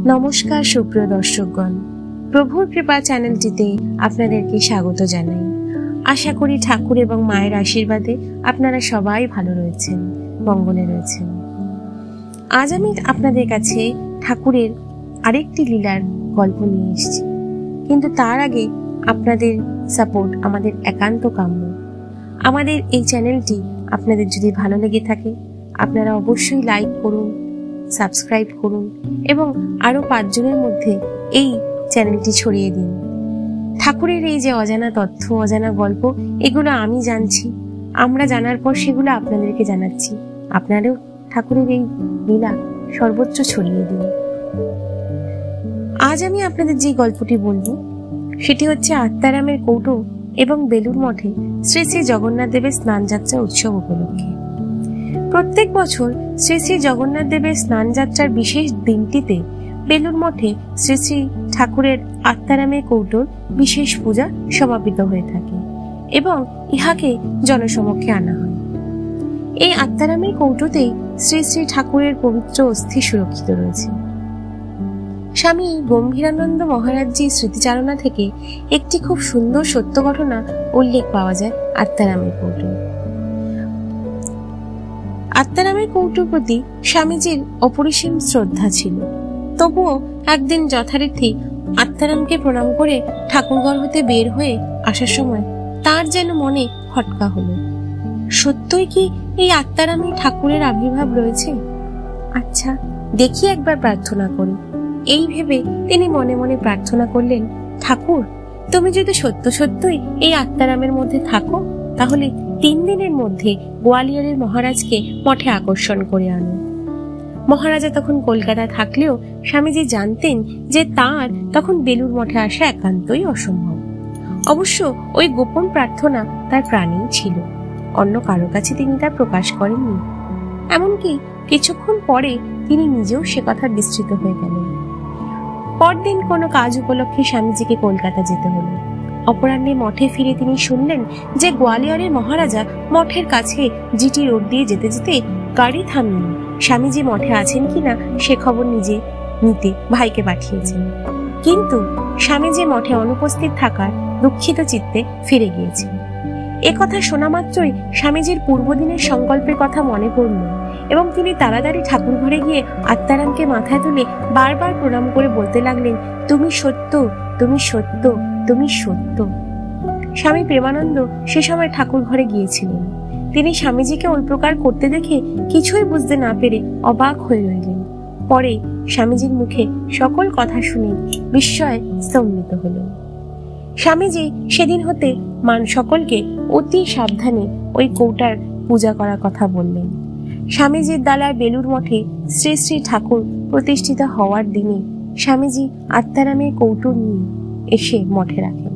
নমস্কার সুপ্রিয় দর্শকগণ, প্রভুর কৃপা চ্যানেলটিতে আপনাদেরকে স্বাগত জানাই। আশা করি ঠাকুর এবং মায়ের আশীর্বাদে আপনারা সবাই ভালো রয়েছেন, মঙ্গলে রয়েছেন। আজ আমি আপনাদের কাছে ঠাকুরের আরেকটি লীলার গল্প নিয়ে এসেছি, কিন্তু তার আগে আপনাদের সাপোর্ট আমাদের একান্ত কাম্য। আমাদের এই চ্যানেলটি আপনাদের যদি ভালো লেগে থাকে আপনারা অবশ্যই লাইক করুন, সাবস্ক্রাইব করুন এবং আরো 5 জনের মধ্যে এই চ্যানেলটি ছড়িয়ে দিন। ঠাকুরের এই যে অজানা তথ্য, অজানা গল্প, এগুলো আমি জানছি, আমরা জানার পর সেগুলো আপনাদেরকে জানাচ্ছি। আপনারাও ঠাকুরের এই লীলা সর্বোচ্চ ছড়িয়ে দিন। আজ আমি আপনাদের যে গল্পটি বলবো সেটি হচ্ছে আত্মারামের কৌটো এবং বেলুর মঠে শ্রী শ্রী জগন্নাথ দেবের স্নান যাত্রা উৎসব উপলক্ষে। প্রত্যেক বছর শ্রী শ্রী জগন্নাথ দেবের স্নান যাত্রার বিশেষ দিনটিতে বেলুর মঠে শ্রী শ্রী ঠাকুরের আত্মারামের কৌটোর বিশেষ পূজা সমাপিত হয়ে থাকে এবং ইহাকে জনসমক্ষে আনা হয়। এই আত্মারামের কৌটোতেই শ্রী শ্রী ঠাকুরের পবিত্র অস্থি সুরক্ষিত রয়েছে। স্বামী গম্ভীরানন্দ মহারাজজির স্মৃতিচারণা থেকে একটি খুব সুন্দর সত্য ঘটনা উল্লেখ পাওয়া যায় আত্মারামের কৌটো। আত্মারামের কৌটোর প্রতি স্বামীজির অপরিসীম শ্রদ্ধা ছিল, তবুও একদিন যথারীতি আত্মারামকে প্রণাম করে ঠাকুরঘর হতে বের হয়ে আসার সময় তার যেন মনে খটকা হলো। সত্যই কি এই আত্মারামে ঠাকুরের আবির্ভাব রয়েছে? আচ্ছা, দেখি একবার প্রার্থনা করি। এই ভেবে তিনি মনে মনে প্রার্থনা করলেন, ঠাকুর, তুমি যদি সত্য সত্যই এই আত্মারামের মধ্যে থাকো তাহলে 3 দিনের মধ্যে গোয়ালিয়রের মহারাজকে মঠে আকর্ষণ করে আনো। মহারাজা তখন কলকাতায় থাকলেও স্বামীজি জানতেন যে তার তখন বেলুর মঠে আসা একান্তই অসম্ভব। অবশ্য ওই গোপন প্রার্থনা তার প্রাণেই ছিল, অন্য কারো কাছে তিনি তা প্রকাশ করেননি। এমনকি কিছুক্ষণ পরে তিনি নিজেও সে কথা বিস্তৃত হয়ে গেলেন। পরদিন কোনো কাজ উপলক্ষে স্বামীজিকে কলকাতা যেতে হলো। অপরাহ্নে মঠে ফিরে তিনি শুনলেন যে গোয়ালিয়রের মহারাজা মঠের কাছে জিটি রোড দিয়ে যেতে যেতে গাড়ি থামিয়ে স্বামীজি মঠে আছেন কিনা সে খবর নিজে নিতে ভাইকে পাঠিয়েছেন। কিন্তু স্বামীজি মঠে অনুপস্থিত থাকার দুঃখিত চিত্তে ফিরে গিয়েছেন। একথা শোনা মাত্রই স্বামীজির পূর্বদিনের সংকল্পের কথা মনে পড়ল এবং তিনি তাড়াতাড়ি ঠাকুর ঘরে গিয়ে আত্মারামকে মাথায় তুলে বারবার প্রণাম করে বলতে লাগলেন, তুমি সত্য, তুমি সত্য, তুমি সত্য। স্বামী প্রেমানন্দ সে সময় ঠাকুর ঘরে গিয়েছিলেন। তিনি স্বামীজিকে ওই প্রকার করতে দেখে কিছুই বুঝতে না পেরে অবাক হয়ে রইলেন। পরে স্বামীজির মুখে সকল কথা শুনে বিস্ময়ে স্তম্ভিত হলেন। স্বামীজি সেদিন হতে সকলকে অতি সাবধানে ওই কৌটার পূজা করার কথা বললেন। স্বামীজির দালার বেলুর মঠে শ্রী শ্রী ঠাকুর প্রতিষ্ঠিত হওয়ার দিনে স্বামীজি আত্মারামের কৌটো নিয়ে এসে মঠে রাখেন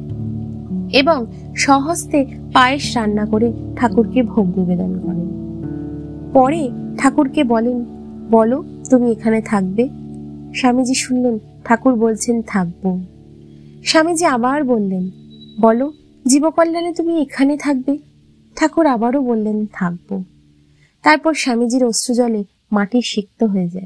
এবং স্বহস্তে পায়েস রান্না করে ঠাকুরকে ভোগ নিবেদন করেন। পরে ঠাকুরকে বলেন, বলো তুমি এখানে থাকবে? স্বামীজি শুনলেন ঠাকুর বলছেন থাকবো। স্বামীজি আবার বললেন, বলো জীবকল্যাণে তুমি এখানে থাকবে? ঠাকুর আবারও বললেন থাকবো। তারপর স্বামীজির অশ্রুজলে মাটি সিক্ত হয়ে যায়।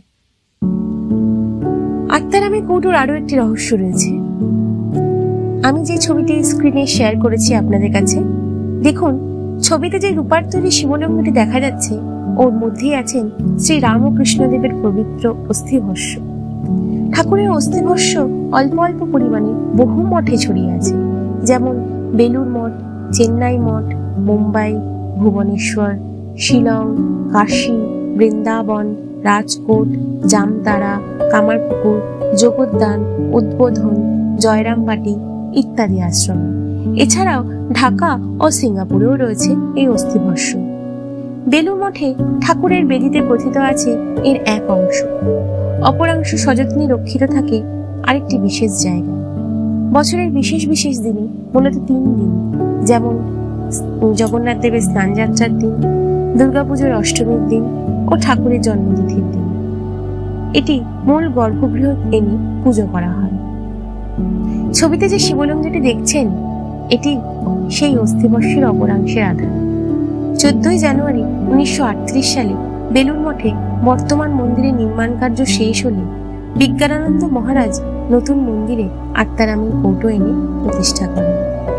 আত্মারামের কৌটোর আরো একটি রহস্য রয়েছে। আমি যে ছবিটি স্ক্রিনে শেয়ার করেছি আপনাদের কাছে, দেখুন ছবিতে যে রূপার তৈরি শিবলিঙ্গটি দেখা যাচ্ছে ওর মধ্যেই আছেন শ্রী রামকৃষ্ণ দেবের পবিত্র অস্থিভস্য। ঠাকুরের অস্থিভস্য অল্প অল্প পরিমাণে বহু মঠে ছড়িয়ে আছে, যেমন বেলুর মঠ, চেন্নাই মঠ, মুম্বাই, ভুবনেশ্বর, শিলং, কাশী, বৃন্দাবন, রাজকোট, জামতারা, কামারপুকুর, জগদ্দান, উদ্বোধন, জয়রামবাটি ইত্যাদি আশ্রম। এছাড়াও ঢাকা ও সিঙ্গাপুরেও রয়েছে এই অস্থিভস্য। বেলুর মঠে ঠাকুরের বেদিতে প্রথিত আছে এর এক অংশ, অপরাংশ সযত্নে রক্ষিত থাকে আরেকটি বিশেষ জায়গায়। বছরের বিশেষ বিশেষ দিনে, মূলত 3 দিন, যেমন জগন্নাথ দেবের স্নান যাত্রার দিন, দুর্গাপুজোর অষ্টমীর দিন ও ঠাকুরের জন্মতিথির দিন, এটি মূল গর্ভগৃহ এনে পুজো করা হয়। ছবিতে যে শিবলিঙ্গটি দেখছেন এটি সেই অস্থিভস্যের অপরাংশের আধার। 14 জানুয়ারি 1938 সালে বেলুর মঠে বর্তমান মন্দিরের নির্মাণ কার্য শেষ হলে বিজ্ঞানানন্দ মহারাজ নতুন মন্দিরে আত্মারামের কৌটো এনে প্রতিষ্ঠা করেন।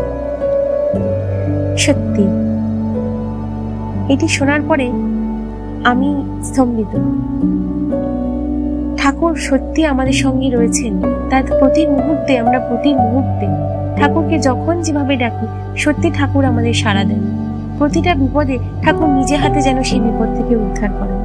সত্যি এটি শোনার পরে আমি স্তম্ভিত। ঠাকুর সত্যি আমাদের সঙ্গে রয়েছেন, তার প্রতি মুহূর্তে আমরা প্রতি মুহূর্তে ঠাকুরকে যখন যেভাবে ডাকি সত্যি ঠাকুর আমাদের সাড়া দেন। প্রতিটা বিপদে ঠাকুর নিজে হাতে যেন সেই বিপদ থেকে উদ্ধার করেন।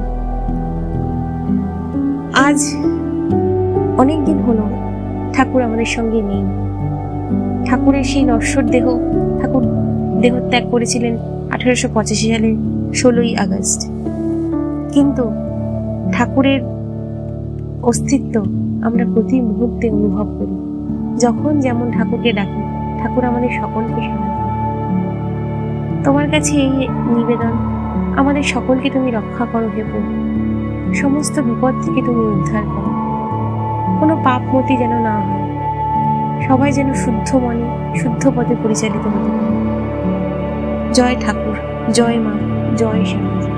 আজ অনেকদিন হলো ঠাকুর আমাদের সঙ্গে নেই। ঠাকুরের সেই নশ্বর দেহ, ঠাকুর দেহত্যাগ করেছিলেন 1885 সালের 16ই আগস্ট। কিন্তু ঠাকুরের অস্তিত্ব আমরা প্রতি মুহূর্তে অনুভব করি। যখন যেমন ঠাকুরকে ডাকি ঠাকুর আমাদের সকলকে সাড়া দেন। তোমার কাছে এই নিবেদন, আমাদের সকলকে তুমি রক্ষা করো হে প্রভু, সমস্ত বিপদ থেকে তুমি উদ্ধার করো। কোনো পাপমতি যেন না হয়, সবাই যেন শুদ্ধ মনে শুদ্ধ পথে পরিচালিত হতে পারে। জয় ঠাকুর, জয় মা, জয় স্বামীজি।